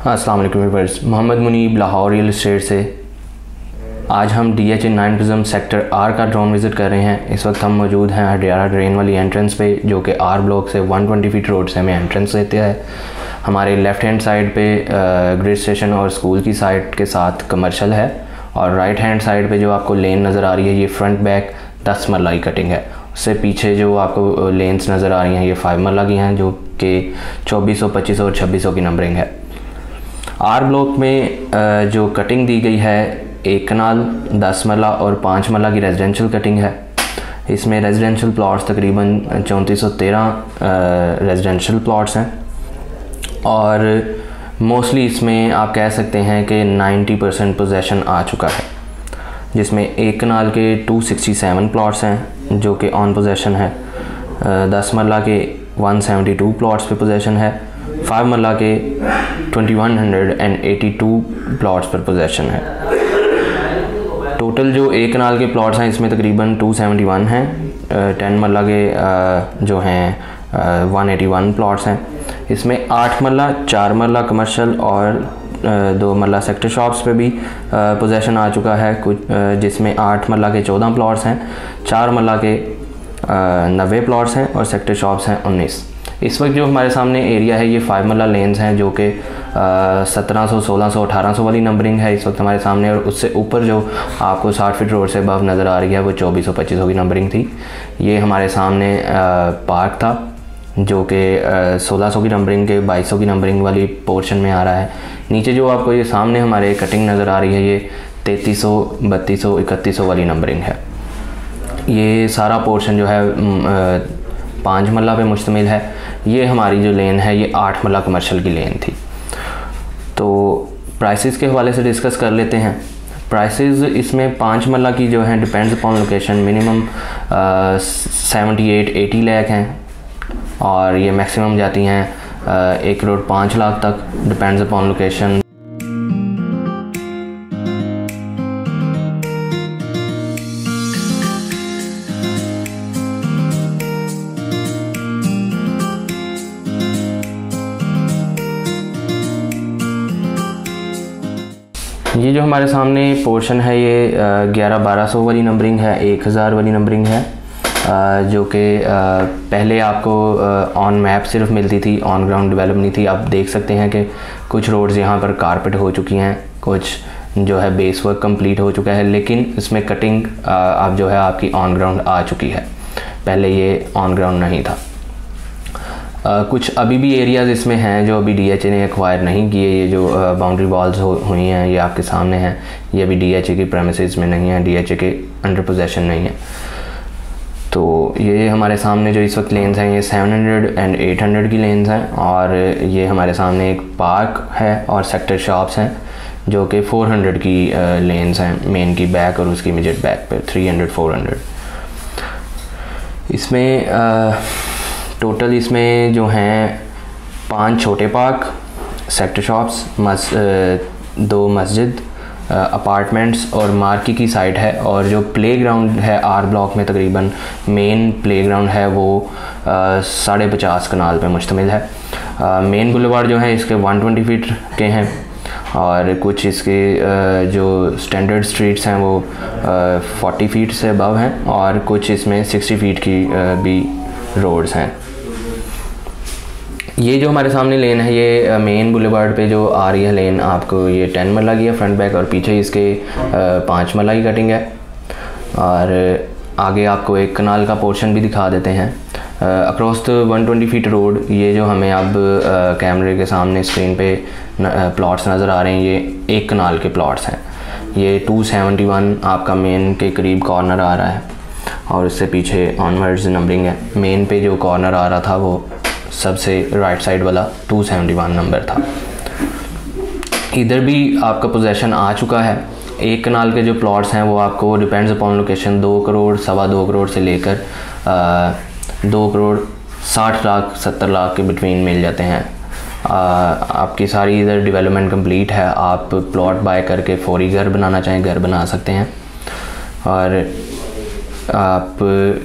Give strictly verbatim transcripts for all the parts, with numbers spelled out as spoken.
अस्सलाम वालेकुम viewers, Mohammad Munib Lahore real estate से। आज हम D H A nine prism sector R का ड्रोन विज़िट कर रहे हैं। इस वक्त हम मौजूद हैं हडियारा ड्रेन वाली एंट्रेंस पे, जो कि आर ब्लॉक से वन ट्वेंटी फीट रोड से हमें एंट्रेंस देते हैं। हमारे लेफ़्ट हैंड साइड पे ग्रिड स्टेशन और स्कूल की साइड के साथ कमर्शियल है, और राइट हैंड साइड पे जो आपको लेन नज़र आ रही है ये फ्रंट बैक दस मरला की कटिंग है। उससे पीछे जो आपको लेन्स नज़र आ रही हैं ये फाइव मरला की हैं, जो कि चौबीस सौ पच्चीस और छब्बीस सौ की नंबरिंग है। आर ब्लॉक में जो कटिंग दी गई है एक कनाल, दस मरला और पाँच मरला की रेजिडेंशियल कटिंग है। इसमें रेजिडेंशियल प्लॉट्स तकरीबन चौंतीस सौ तेरह रेजिडेंशियल प्लॉट्स हैं, और मोस्टली इसमें आप कह सकते हैं कि नब्बे परसेंट पोजेसन आ चुका है, जिसमें एक कनाल के दो सौ सड़सठ प्लॉट्स हैं जो कि ऑन पोजेसन है, दस मरला के एक सौ बहत्तर प्लॉट्स पे पोजेसन है, फाइव मरला के इक्कीस सौ बयासी प्लॉट्स पर पोजेसन है। टोटल जो एक कनाल के प्लॉट्स हैं इसमें तकरीबन दो सौ इकहत्तर हैं, टेन मरला के जो हैं एक सौ इक्यासी प्लॉट्स हैं। इसमें आठ मरला, चार मरला कमर्शियल और दो मरला सेक्टर शॉप्स पे भी पोजेसन आ चुका है कुछ, जिसमें आठ मरला के चौदह प्लॉट्स हैं, चार मरला के नब्बे प्लॉट्स हैं और सेक्टर शॉप्स हैं उन्नीस। इस वक्त जो हमारे सामने एरिया है ये फाइव मरला लेन्स हैं, जो कि सत्रह सौ, सोलह सौ, अठारह सौ वाली नंबरिंग है इस वक्त हमारे सामने, और उससे ऊपर जो आपको साठ फीट रोड से अबव नज़र आ रही है वो चौबीस सौ पच्चीस सौ की नंबरिंग थी। ये हमारे सामने पार्क था जो कि सोलह सौ की नंबरिंग के बाईस सौ की नंबरिंग वाली पोर्शन में आ रहा है। नीचे जो आपको ये सामने हमारे कटिंग नज़र आ रही है ये तैंतीस सौ, बत्तीस सौ, इकतीस सौ वाली नंबरिंग है। ये सारा पोर्शन जो है पाँच मरला पे मुश्तमिल है। ये हमारी जो लेन है ये आठ मरला कमर्शियल की लेन थी। तो प्राइसेस के हवाले से डिस्कस कर लेते हैं। प्राइसेस इसमें पाँच मरला की जो है depends upon location, minimum seventy eight eighty lakh हैं, और ये मैक्सिमम जाती हैं एक करोड़ पाँच लाख तक, डिपेंड्स अपॉन लोकेशन। ये जो हमारे सामने पोर्शन है ये ग्यारह बारह सौ वाली नंबरिंग है, एक हज़ार वाली नंबरिंग है, जो कि पहले आपको ऑन मैप सिर्फ मिलती थी, ऑन ग्राउंड डेवलप नहीं थी। आप देख सकते हैं कि कुछ रोड्स यहाँ पर कारपेट हो चुकी हैं, कुछ जो है बेस वर्क कंप्लीट हो चुका है, लेकिन इसमें कटिंग अब जो है आपकी ऑन ग्राउंड आ चुकी है, पहले ये ऑन ग्राउंड नहीं था। Uh, कुछ अभी भी एरियाज़ इसमें हैं जो अभी डीएचए ने एक्वायर नहीं किए। ये जो बाउंड्री वॉल्स हो हुई हैं ये आपके सामने हैं, ये अभी डीएचए की प्रेमिसेस में नहीं है, डीएचए के अंडर पोजेसन नहीं है। तो ये हमारे सामने जो इस वक्त लेन्स हैं ये seven hundred and eight hundred की लेन्स हैं, और ये हमारे सामने एक पार्क है और सेक्टर शॉप्स हैं जो कि फोर हंड्रेड की लेन्स हैं, मेन की बैक और उसकी इमीडिएट बैक पे थ्री हंड्रेड फोर हंड्रेड। इसमें आ, टोटल इसमें जो हैं पांच छोटे पार्क, सेक्टर शॉप्स, मस दो मस्जिद, अपार्टमेंट्स और मार्की की साइड है, और जो प्लेग्राउंड है आर ब्लॉक में तकरीबन मेन प्लेग्राउंड है वो साढ़े पचास कनाल पे मुश्तमिल है। मेन बुलेवार्ड जो है इसके एक सौ बीस फीट के हैं, और कुछ इसके आ, जो स्टैंडर्ड स्ट्रीट्स हैं वो चालीस फीट से अबव हैं, और कुछ इसमें साठ फीट की आ, भी रोड्स हैं। ये जो हमारे सामने लेन है ये मेन बुलेवार्ड पे जो आ रही है लेन, आपको ये टेन मरला की है फ्रंट बैक, और पीछे इसके पाँच मरला की कटिंग है, और आगे आपको एक कनाल का पोर्शन भी दिखा देते हैं across the one twenty feet road. ये जो हमें अब कैमरे के सामने स्क्रीन पे प्लॉट्स नज़र आ रहे हैं ये एक कनाल के प्लॉट्स हैं। ये टू सेवेंटी वन आपका मेन के करीब कॉर्नर आ रहा है, और उससे पीछे ऑनवर्ड्स नंबरिंग है। मेन पे जो कॉर्नर आ रहा था वो सबसे राइट साइड वाला दो सौ इकहत्तर नंबर था। इधर भी आपका पोजेसन आ चुका है। एक कनाल के जो प्लॉट्स हैं वो आपको डिपेंड्स अपॉन लोकेशन दो करोड़, सवा दो करोड़ से लेकर दो करोड़ साठ लाख सत्तर लाख के बिटवीन मिल जाते हैं। आ, आपकी सारी इधर डेवलपमेंट कंप्लीट है। आप प्लॉट बाय करके फौरी घर बनाना चाहें घर बना सकते हैं, और आप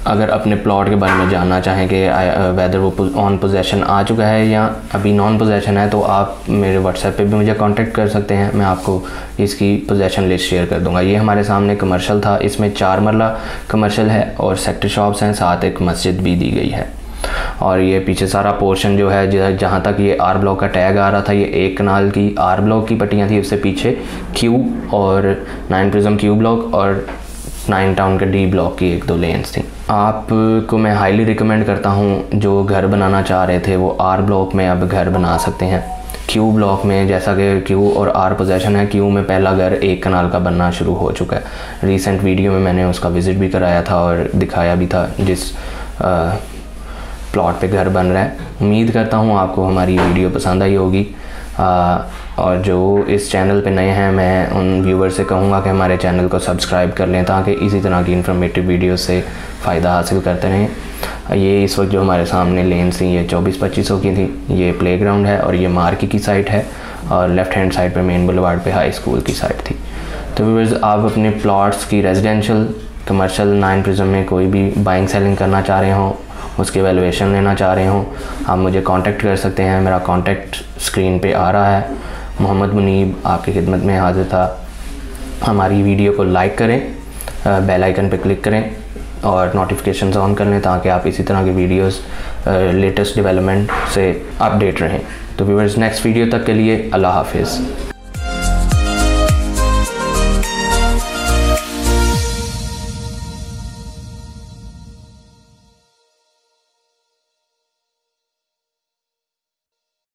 अगर अपने प्लॉट के बारे में जानना चाहें कि वेदर वो ऑन पोजेशन आ चुका है या अभी नॉन पोजेशन है, तो आप मेरे व्हाट्सएप पे भी मुझे कांटेक्ट कर सकते हैं। मैं आपको इसकी पोजेशन लिस्ट शेयर कर दूंगा। ये हमारे सामने कमर्शियल था, इसमें चार मरला कमर्शियल है और सेक्टर शॉप्स हैं, साथ एक मस्जिद भी दी गई है। और ये पीछे सारा पोर्शन जो है, जहाँ तक ये आर ब्लॉक का टैग आ रहा था, ये एक कनाल की आर ब्लॉक की पट्टियाँ थी, उससे पीछे क्यू और नाइन प्रिज्म क्यू ब्लॉक और नाइन टाउन के डी ब्लॉक की एक दो लेन्स थी। आपको मैं हाईली रिकमेंड करता हूँ, जो घर बनाना चाह रहे थे वो आर ब्लॉक में अब घर बना सकते हैं। क्यू ब्लॉक में जैसा कि क्यू और आर पोजेशन है, क्यू में पहला घर एक कनाल का बनना शुरू हो चुका है। रिसेंट वीडियो में मैंने उसका विज़िट भी कराया था और दिखाया भी था जिस आ, प्लॉट पे घर बन रहा है। उम्मीद करता हूँ आपको हमारी वीडियो पसंद आई होगी। आ, और जो इस चैनल पे नए हैं, मैं उन व्यूवर से कहूँगा कि हमारे चैनल को सब्सक्राइब कर लें ताकि इसी तरह की इन्फॉर्मेटिव वीडियो से फ़ायदा हासिल करते रहें। ये इस वक्त जो हमारे सामने लेन्स थी, ये चौबीस पच्चीस सौ की थी। ये प्लेग्राउंड है और ये मार्की की साइट है और लेफ़्ट हैंड साइड पे मेन बुलवार्ड पे हाई स्कूल की साइट थी। तो व्यूअर्स, आप अपने प्लॉट्स की रेजिडेंशियल, कमर्शियल, नाइन प्रिज्म में कोई भी बाइंग सेलिंग करना चाह रहे हों, उसकी वैल्यूएशन लेना चाह रहे हों, आप मुझे कांटेक्ट कर सकते हैं। मेरा कांटेक्ट स्क्रीन पे आ रहा है। मोहम्मद मुनीब आपकी खिदमत में हाजिर था। हमारी वीडियो को लाइक करें, बेल आइकन पे क्लिक करें और नोटिफिकेशंस ऑन कर लें ताकि आप इसी तरह की वीडियोस लेटेस्ट डेवलपमेंट से अपडेट रहें। तो व्यूअर्स, नेक्स्ट वीडियो तक के लिए अल्लाह हाफिज़।